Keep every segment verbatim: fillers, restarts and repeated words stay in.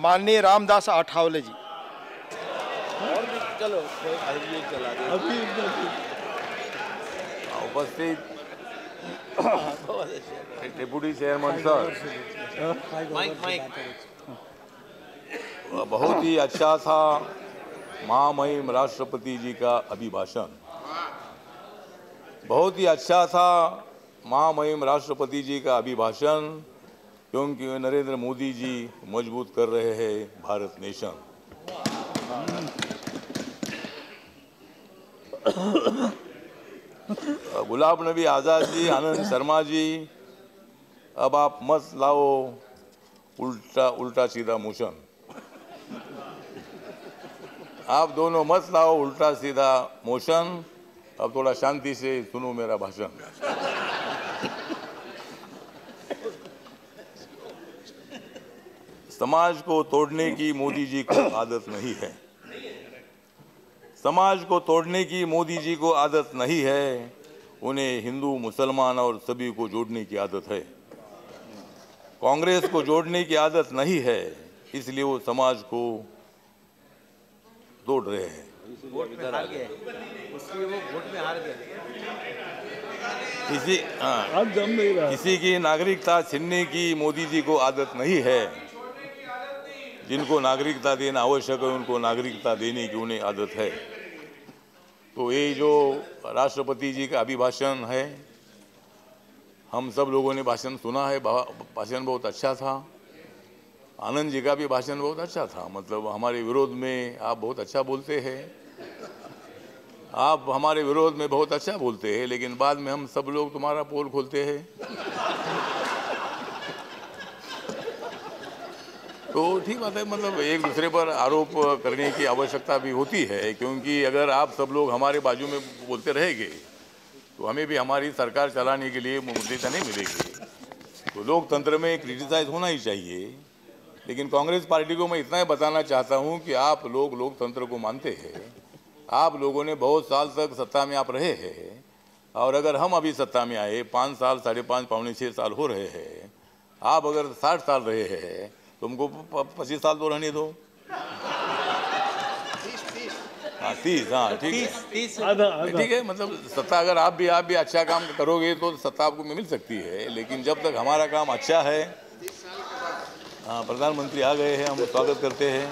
माननीय रामदास आठवले जी। चलो चला अभी उपस्थित डिप्टी चेयरमैन सर, बहुत ही अच्छा था महामहिम राष्ट्रपति जी का अभिभाषण। बहुत ही अच्छा था महामहिम राष्ट्रपति जी का अभिभाषण, क्योंकि नरेंद्र मोदी जी मजबूत कर रहे हैं भारत नेशन। गुलाब नबी आज़ाद जी, आनंद शर्मा जी, अब आप मत लाओ उल्टा उल्टा सीधा मोशन। आप दोनों मत लाओ उल्टा सीधा मोशन। अब थोड़ा शांति से सुनो मेरा भाषण। समाज को तोड़ने की मोदी जी को आदत नहीं है। समाज को तोड़ने की मोदी जी को आदत नहीं है। उन्हें हिंदू, मुसलमान और सभी को जोड़ने की आदत है। कांग्रेस को जोड़ने की आदत नहीं है, इसलिए वो समाज को तोड़ रहे हैं। वोट में हार गए, उसलिए वो वोट में हार गए। किसी हाँ, किसी की नागरिकता छीनने की मोदी जी को आदत नहीं है। जिनको नागरिकता देना आवश्यक है, उनको नागरिकता देने की उन्हें आदत है। तो ये जो राष्ट्रपति जी का अभिभाषण है, हम सब लोगों ने भाषण सुना है। भाषण बहुत अच्छा था। आनंद जी का भी भाषण बहुत अच्छा था। मतलब हमारे विरोध में आप बहुत अच्छा बोलते हैं। आप हमारे विरोध में बहुत अच्छा बोलते हैं, लेकिन बाद में हम सब लोग तुम्हारा पोल खोलते हैं। तो ठीक बात है, मतलब एक दूसरे पर आरोप करने की आवश्यकता भी होती है, क्योंकि अगर आप सब लोग हमारे बाजू में बोलते रहेंगे तो हमें भी हमारी सरकार चलाने के लिए मुद्दा नहीं मिलेगी। तो लोकतंत्र में क्रिटिसाइज होना ही चाहिए। लेकिन कांग्रेस पार्टी को मैं इतना ही बताना चाहता हूं कि आप लोग लोकतंत्र को मानते हैं। आप लोगों ने बहुत साल तक सत्ता में आप रहे हैं, और अगर हम अभी सत्ता में आए, पाँच साल साढ़े पाँच पौने छः साल हो रहे हैं, आप अगर साठ साल रहे हैं, तुमको पच्चीस साल तो रहने दो। हाँ तीस, हाँ ठीक है, ठीक है। मतलब सत्ता अगर आप भी आप भी अच्छा काम करोगे तो सत्ता आपको मिल सकती है। लेकिन जब तक हमारा काम अच्छा है। हाँ, प्रधानमंत्री आ गए हैं, हम स्वागत करते हैं।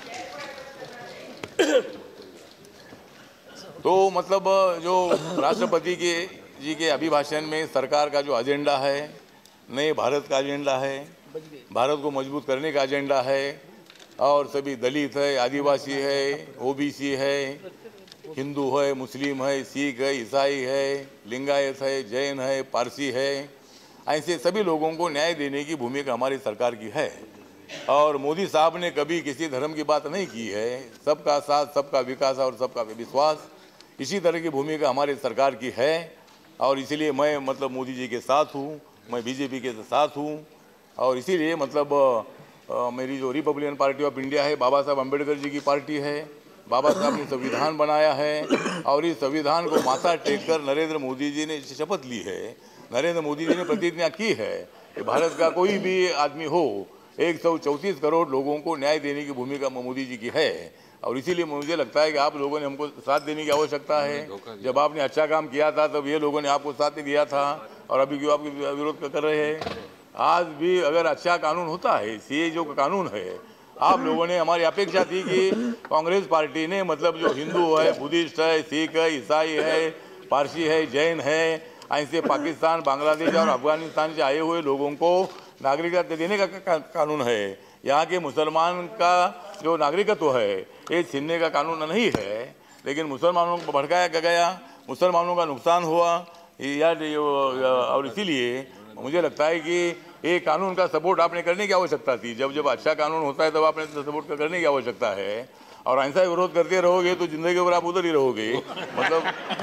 तो मतलब जो राष्ट्रपति के जी के अभिभाषण में सरकार का जो एजेंडा है, नए भारत का एजेंडा है, भारत को मजबूत करने का एजेंडा है, और सभी दलित है, आदिवासी है, ओबीसी है, हिंदू है, मुस्लिम है, सिख है, ईसाई है, लिंगायत है, जैन है, पारसी है, ऐसे सभी लोगों को न्याय देने की भूमिका हमारी सरकार की है। और मोदी साहब ने कभी किसी धर्म की बात नहीं की है। सबका साथ, सबका विकास और सबका विश्वास, इसी तरह की भूमिका हमारी सरकार की है। और इसीलिए मैं मतलब मोदी जी के साथ हूँ, मैं बीजेपी के साथ हूँ। और इसीलिए मतलब आ, मेरी जो रिपब्लिकन पार्टी ऑफ इंडिया है, बाबा साहब अम्बेडकर जी की पार्टी है। बाबा साहब ने संविधान बनाया है, और इस संविधान को माथा टेक कर नरेंद्र मोदी जी ने शपथ ली है। नरेंद्र मोदी जी ने प्रतिज्ञा की है कि भारत का कोई भी आदमी हो, एक सौ चौंतीस करोड़ लोगों को न्याय देने की भूमिका मोदी जी की है। और इसीलिए मुझे लगता है कि आप लोगों ने हमको साथ देने की आवश्यकता है। जब आपने अच्छा काम किया था तब ये लोगों ने आपको साथ दिया था, और अभी क्यों आपके विरोध कर रहे हैं। आज भी अगर अच्छा कानून होता है, ये जो कानून है, आप लोगों ने हमारी अपेक्षा थी कि कांग्रेस पार्टी ने मतलब जो हिंदू है, बुद्धिस्ट है, सिख है, ईसाई है, पारसी है, जैन है, ऐसे पाकिस्तान, बांग्लादेश और अफगानिस्तान से आए हुए लोगों को नागरिकता देने का, का कानून है। यहाँ के मुसलमान का जो नागरिकत्व है ये छीनने का कानून नहीं है। लेकिन मुसलमानों को भड़काया गया, मुसलमानों का नुकसान हुआ, या और इसीलिए मुझे लगता है कि ये कानून का सपोर्ट आपने करने की आवश्यकता थी। जब जब अच्छा कानून होता है तब आपने सपोर्ट करने की आवश्यकता है। और ऐसा विरोध करते रहोगे तो जिंदगी भर आप उधर ही रहोगे। मतलब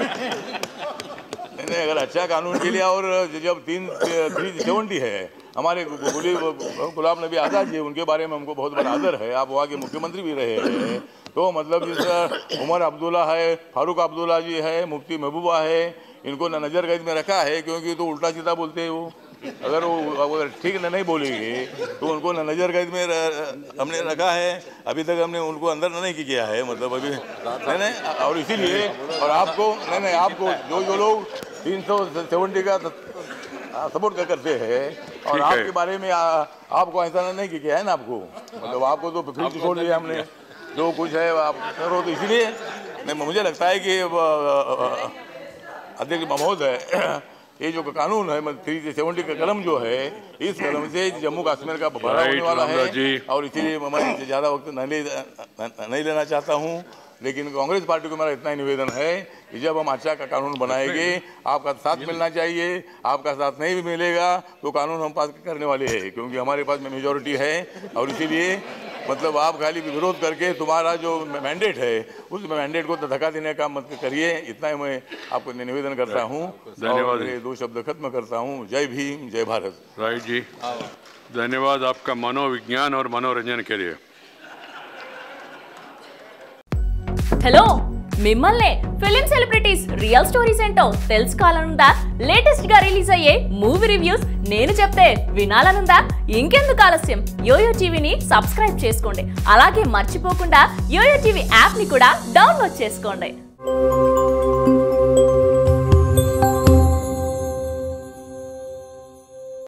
नहीं, अगर अच्छा कानून के लिए, और जब तीन थ्री सेवेंटी है, हमारे गुलाब नबी आज़ाद जी, उनके बारे में हमको बहुत बड़ा आदर है। आप वहाँ के मुख्यमंत्री भी रहे हैं। तो मतलब जिस उमर अब्दुल्ला है, फारूक अब्दुल्ला जी है, मुफ्ती महबूबा है, इनको न नज़र कैद में रखा है, क्योंकि तो उल्टा सीधा बोलते हैं वो। अगर वो अगर ठीक नहीं बोलेंगे तो उनको नजर कैद में हमने रखा है। अभी तक हमने उनको अंदर नहीं किया है, मतलब अभी नहीं नहीं और इसीलिए और आपको नहीं नहीं आपको जो जो लोग तीन सौ सेवेंटी का सपोर्ट करते हैं और आपके बारे में आ, आपको ऐसा नहीं किया है ना, आपको मतलब आपको तो फ्री छोड़ दिया हमने, जो कुछ है आप करो। तो इसीलिए नहीं मुझे लगता है कि अध्यक्ष महोदय ये जो कानून है थ्री सेवेंटी का कलम जो है, इस कलम से जम्मू कश्मीर का बड़ा होने वाला है और इसीलिए मैं ज़्यादा वक्त नहीं ले नहीं लेना चाहता हूँ। लेकिन कांग्रेस पार्टी को मेरा इतना ही निवेदन है कि जब हम अच्छा का कानून बनाएंगे आपका साथ मिलना चाहिए, आपका साथ नहीं भी मिलेगा तो कानून हम पास करने वाले हैं, क्योंकि हमारे पास में मेजोरिटी है। और इसीलिए मतलब आप खाली विरोध करके तुम्हारा जो मैंडेट है उस मैंडेट को धक्का देने का मत करिए, इतना ही मैं आपको निवेदन करता हूँ। धन्यवाद। दो शब्द खत्म करता हूँ। जय भीम, जय भारत। राइट जी, धन्यवाद आपका मनोविज्ञान और मनोरंजन के लिए। హలో మిమ్మల్ని ఫిలిం సెలబ్రిటీస్ రియల్ స్టోరీస్ ఏంటో తెలుసుకోవాలనుందా? లేటెస్ట్ గా రిలీజ్ అయ్యే మూవీ రివ్యూస్ నేను చెప్తే వినాలనుందా? ఇంకెందుకు ఆలస్యం, యోయో టీవీని సబ్స్క్రైబ్ చేసుకోండి. అలాగే మర్చిపోకుండా యోయో టీవీ యాప్ ని కూడా డౌన్లోడ్ చేసుకోండి.